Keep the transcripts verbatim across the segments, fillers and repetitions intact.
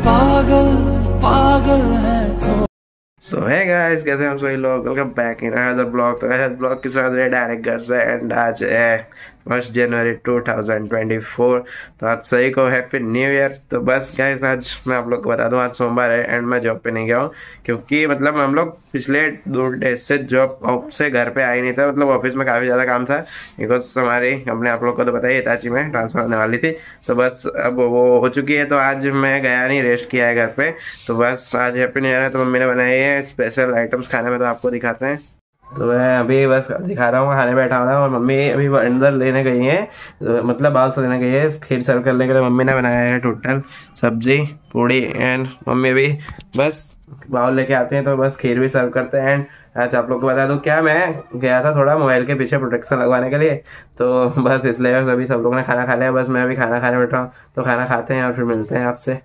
पागल पागल है तो। सो है गाइस, कैसे हैं आप सभी लोग? Welcome back in another blog. तो गाइस ब्लॉग के साथ डायरेक्ट घर से एंड आज है first January two thousand twenty four. तो आज सही को हैप्पी न्यू ईयर। तो बस गाइस आज मैं आप लोग को बता दूं, आज सोमवार है एंड मैं जॉब पे नहीं गया हूँ क्योंकि मतलब हम लोग पिछले दो डेज से जॉब ऑफ से घर पे आए नहीं था। मतलब ऑफिस में काफ़ी ज़्यादा काम था बिकॉज हमारी हमने आप लोग को तो बताया हिताची में ट्रांसफर होने वाली थी। तो बस अब वो हो चुकी है, तो आज मैं गया नहीं, रेस्ट किया है घर पे। तो बस आज हैप्पी न्यू ईयर है, तो मम्मी ने बनाई है स्पेशल आइटम्स खाने में, तो आपको दिखाते हैं। तो मैं अभी बस दिखा रहा हूँ, खाने बैठा हुआ है और मम्मी अभी अंदर लेने गई है, तो मतलब बाल से लेने गई है खीर सर्व करने के लिए। मम्मी ने बनाया है टोटल सब्जी पूड़ी एंड मम्मी अभी बस बाउल लेके आते हैं तो बस खीर भी सर्व करते हैं। एंड आज आप लोग को बता दूं, क्या मैं गया था थोड़ा मोबाइल के पीछे प्रोटेक्शन लगवाने के लिए, तो बस इसलिए अभी सब लोग ने खाना खा लिया, बस मैं अभी खाना खाने बैठा हूँ। तो खाना खाते हैं और फिर मिलते हैं आपसे।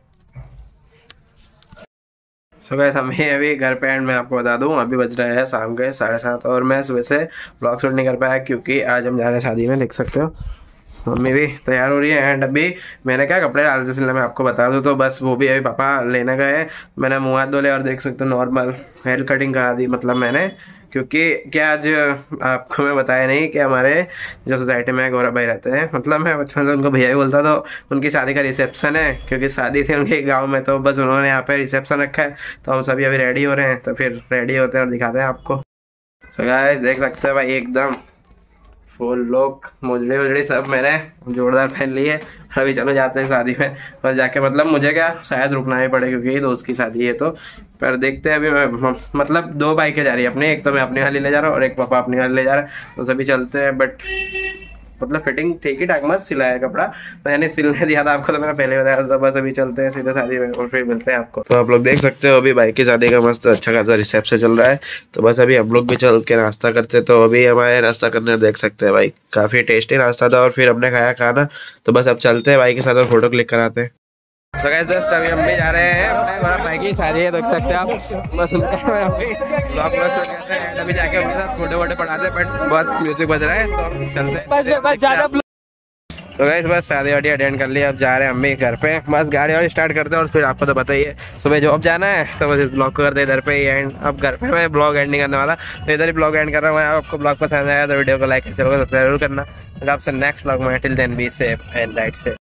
सो गाइस हम ही अभी घर पे एंड मैं आपको बता दूं अभी बज रहे हैं शाम के साढ़े सात और मैं सुबह से ब्लॉग शूट नहीं कर पाया क्योंकि आज हम जा रहे हैं शादी में, देख सकते हो। मम्मी भी तैयार हो रही है एंड अभी मैंने क्या कपड़े डाल थे सिलने में आपको बता दूं, तो बस वो भी अभी पापा लेने गए। मैंने मुँह हाथ धोले और देख सकते हो नॉर्मल हेयर कटिंग करा दी मतलब मैंने, क्योंकि क्या आज आपको मैं बताया नहीं कि हमारे जो सोसाइटी में गौरव भाई रहते हैं, मतलब मैं बचपन से उनको भैया ही बोलता, तो उनकी शादी का रिसेप्शन है क्योंकि शादी थी उनके गांव में, तो बस उन्होंने यहाँ पे रिसेप्शन रखा है। तो हम सभी अभी रेडी हो रहे हैं, तो फिर रेडी होते हैं और दिखाते हैं आपको। सो गाइस देख सकते हैं भाई एकदम फुल लोग मुजड़े उजड़े सब मैंने जोरदार पहन ली है। अभी चलो जाते हैं शादी में और जाके मतलब मुझे क्या शायद रुकना ही पड़े क्योंकि दोस्त की शादी है, तो पर देखते हैं। अभी मैं मतलब दो बाइकें जा रही है अपनी, एक तो मैं अपनी वाली ले जा रहा हूँ और एक पापा अपनी वाली ले जा रहा है, तो सभी चलते हैं। बट मतलब फिटिंग ठीक ही ठाक मस्त सिलाया है कपड़ा, मैंने सिलने दिया था आपको तो मैंने पहले बताया था। बस अभी चलते हैं सीधे शादी में और फिर मिलते हैं आपको। तो आप लोग देख सकते हो अभी भाई की शादी का मस्त अच्छा खासा रिसेप्शन चल रहा है, तो बस अभी हम लोग भी चल के नाश्ता करते। तो अभी हमारे नाश्ता करने देख सकते हैं भाई काफी टेस्टी नाश्ता था और फिर हमने खाया खाना। तो बस अब चलते हैं भाई के साथ और फोटो क्लिक कराते हैं। So guys, दोस्त अभी हम भी जा रहे हैं अपने भाई की शादी है, देख सकते हैं आप। बस ब्लॉग हैं अभी जाके अपने साथ फोटो वोटो पढ़ाते हैं, बट बहुत म्यूजिक बज रहा है तो चलते हैं। तो गाइस बस शादी वादी अटेंड कर लिया, अब जा रहे हैं हम भी घर पे। बस गाड़ी वाड़ी स्टार्ट करते हैं और फिर आपको तो बताइए सुबह जॉब जाना है, तो बस ब्लॉग को करते हैं इधर पे ही एंड। अब घर पे मैं ब्लॉग एंड नहीं करने वाला, तो इधर ही ब्लॉग एंड कर रहा हूँ। आपको ब्लॉग पसंद आया तो वीडियो को लाइक जरूर सब्सक्राइब करना। आपसे नेक्स्ट ब्लॉग में, till then be safe and right safe.